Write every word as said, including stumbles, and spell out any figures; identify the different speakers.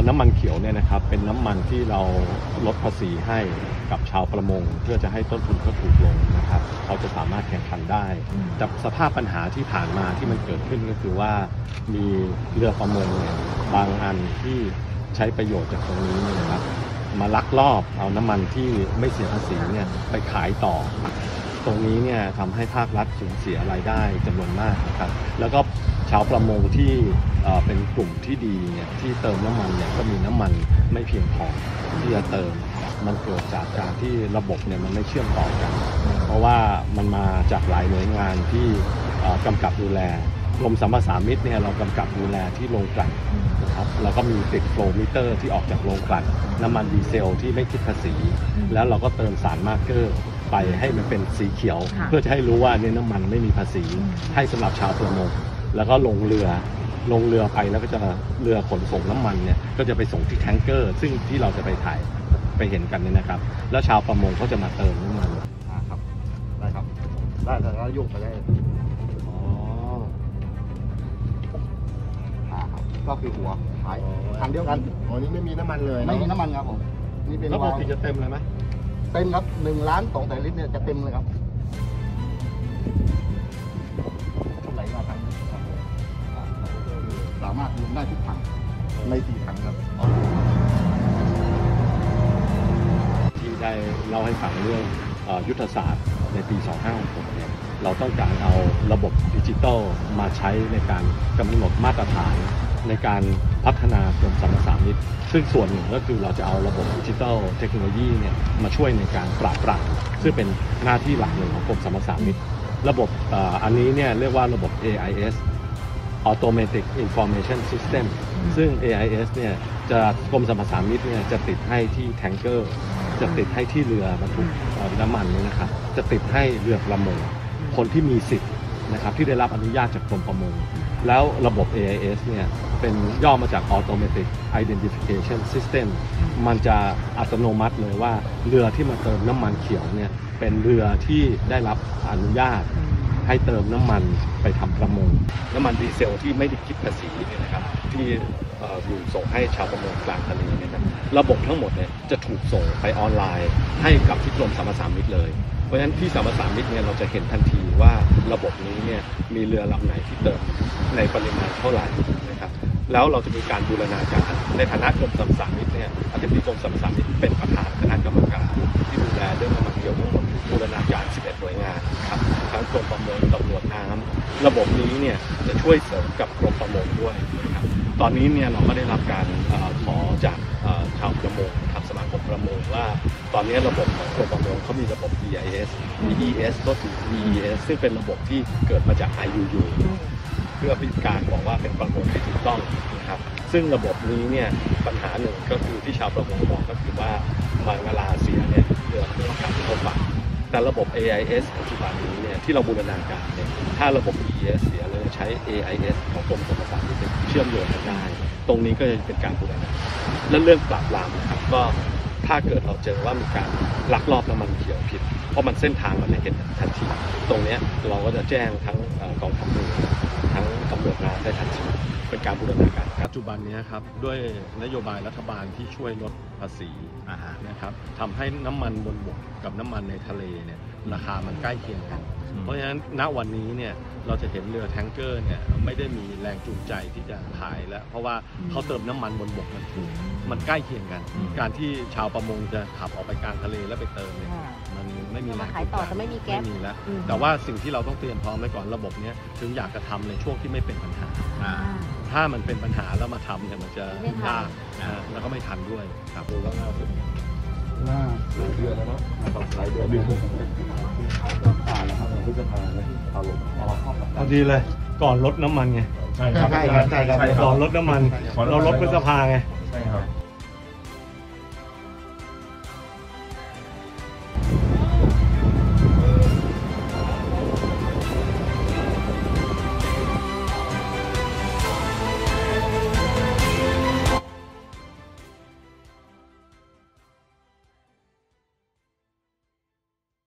Speaker 1: น้ำมันเขียวเนี่ยนะครับเป็นน้ำมันที่เราลดภาษีให้กับชาวประมงเพื่อจะให้ต้นทุนเขาถูกลงนะครับเขาจะสามารถแข่งขันได้แต่สภาพปัญหาที่ผ่านมาที่มันเกิดขึ้นก็คือว่ามีเรือประมงเนี่ยบางอันที่ใช้ประโยชน์จากตรงนี้นะครับมาลักลอบเอาน้ำมันที่ไม่เสียภาษีเนี่ยไปขายต่อตรงนี้เนี่ยทำให้ภาครัฐสูญเสียรายได้จำนวนมากนะครับแล้วก็ชาวประมงที่เป็นกลุ่มที่ดีเนี่ยที่เติมน้ำมันเนี่ยก็มีน้ำมันไม่เพียงพอที่จะเติมมันเกิดจากการที่ระบบเนี่ยมันไม่เชื่อมต่อกันเพราะว่ามันมาจากหลายหน่วยงานที่กำกับดูแลกรมสรรพสามิตเนี่ยเรากำกับดูแลที่โรงกลั่นนะครับแล้วก็มีติดโฟลว์มิเตอร์ที่ออกจากโรงกลั่นน้ำมันดีเซลที่ไม่คิดภาษีแล้วเราก็เติมสารมาร์กเกอร์ไปให้มันเป็นสีเขียวเพื่อจะให้รู้ว่าเนี่ยน้ำมันไม่มีภาษีให้สำหรับชาวประมงแล้วก็ลงเรือลงเรือไปแล้วก็จะเรือขนส่งน้ำมันเนี่ยก็จะไปส่งที่แทงเกอร์ซึ่งที่เราจะไปถ่ายไปเห็นกันเนี่ยนะครับแล้วชาวประมงเขาจะมาเติมน้ำมัน
Speaker 2: ครับได้ครับได้แล้วโยกไปได้อ๋อครับก็คือหัวขายทางเดียวกันอ๋อนี่ไม่มีน้ำมันเลยไม่มีน้ำมันครับผมนี่เป็น
Speaker 1: แล้วปกติจะเต็มเลยไหม
Speaker 2: เต็มครับหนึ่งล้านสองแสนลิตรเนี่ยจะเต็มเลยครับไหลมาทางนี้ครับสามารถลงได้ทุกถังในสี่ถังครับ
Speaker 1: ที่ได้เล่าให้ฟังเรื่องยุทธศาสตร์ในปีสองห้าหกหกเนี่ยเราต้องการเอาระบบดิจิทัลมาใช้ในการกำหนดมาตรฐานในการพัฒนากรมสรรพสามิตซึ่งส่วนหนึ่งก็คือเราจะเอาระบบดิจิทัลเทคโนโลยีเนี่ยมาช่วยในการปราบปรามซึ่งเป็นหน้าที่หลักหนึ่งของกรมสรรพสามิตระบบอันนี้เนี่ยเรียกว่าระบบ เอ ไอ เอส Automatic Information System ซึ่ง เอ ไอ เอส เนี่ยจะกรมสรรพสามิตเนี่ยจะติดให้ที่แทงเกอร์จะติดให้ที่เรือบรรทุกน้ำมันนี่นะครับจะติดให้เรือประมงคนที่มีสิทธิ์นะครับที่ได้รับอนุญาตจากกรมประมงแล้วระบบ เอ ไอ เอส เนี่ยเป็นย่อมาจาก Automatic Identification System มันจะอัตโนมัติเลยว่าเรือที่มาเติมน้ำมันเขียวเนี่ยเป็นเรือที่ได้รับอนุญาตให้เติมน้ำมันไปทำประมงน้ำมันดีเซลที่ไม่ได้คิดภาษีเนี่ยนะครับที่อยู่ส่งให้ชาวประมงกลางทะเลเนี่ยนะระบบทั้งหมดเนี่ยจะถูกส่งไปออนไลน์ให้กับที่กรมสรรพสามิตเลยเพราะฉะนั้นที่สรรพสามิตเนี่ยเราจะเห็นทันทีว่าระบบนี้เนี่ยมีเรือลำไหนที่เติมในปริมาณเท่าไหร่นะครับแล้วเราจะมีการบูรณาการในฐานะกรมสรรพสามิตเนี่ยอธิบดีกรมสรรพสามิตเป็นประธานคณะกรรมการที่ดูแลเรื่องน้ำมันเขียวทั้งหมดบูรณาการสิบเอ็ดหน่วยงานครับทั้งกรมประมงตำรวจน้ำระบบนี้เนี่ยจะช่วยเสริมกับกรมประมงด้วยนะครับตอนนี้เนี่ยเราก็ได้รับการขอจากชาวประมงทางสมาคมประมงว่าตอนนี้ระบบของกรมประมงเขามีระบบ อี ไอ เอส อี เอส ก็คือ อี เอส ซึ่งเป็นระบบที่เกิดมาจาก ไอ ยู ยู เพื่อเป็นการบอกว่าเป็นประมงที่ถูกต้องนะครับซึ่งระบบนี้เนี่ยปัญหาหนึ่งก็คือที่ชาวประมงบอกก็คือว่าบางเวลาเสียเนี่ยเรือไม่ต้องการที่เขาฝังแต่ระบบ เอ ไอ เอส ปัจจุบันนี้เนี่ยที่เราบูรณาการเนี่ยถ้าระบบ อี เอส เสียเราจะใช้ เอ ไอ เอส ของกรมสรรพสามิตเชื่อมโยงกันได้ตรงนี้ก็จะเป็นการบูรณาและเรื่องปราบปรามนะครับก็ถ้าเกิดเราเจอว่ามีการลักลอบน้ำมันเขียวผิดเพราะมันเส้นทางมันไม่เห็นทันทีตรงนี้เราก็จะแจ้งทั้งกองทัพเรือทั้งตำรวจน้ำได้ทันทีเป็นการบูรณาการปัจจุบันนี้ครับด้วยนโยบายรัฐบาลที่ช่วยลดภาษีนะครับทำให้น้ำมันบนบกกับน้ำมันในทะเลเนี่ยราคามันใกล้เคียงกันเพราะฉะนั้นณวันนี้เนี่ยเราจะเห็นเรือแทงเกอร์เนี่ยไม่ได้มีแรงจูงใจที่จะขายแล้วเพราะว่าเขาเติมน้ำมันบนบกมันถูกมันใกล้เคียงกันการที่ชาวประมงจะขับออกไปกลางทะเลแล้วไปเติมเนี่ยมันไม่มีแรง
Speaker 3: ขายต่อจะไม่มีแก๊ส
Speaker 1: ไม่มีแล้วแต่ว่าสิ่งที่เราต้องเตรียมพร้อมไว้ก่อนระบบนี้ถึงอยากจะทำในช่วงที่ไม่เป็นปัญหาถ้ามันเป็นปัญหาแล้วมาทำเนี่ยมันจะยากแล้วก็ไม่ทันด้วยครับดูแล้วน่าสนหน้าหลายเดือนแล้วเนาะหลายเดือนผ่านแล้วครับพฤษภาเนี่ยเอาลงพอดีเลยก่อนลดน้ำมันไงใช่ครับใช่ครับก่อนลดน้ำมันเราลดพฤษภาไงใช่ครับ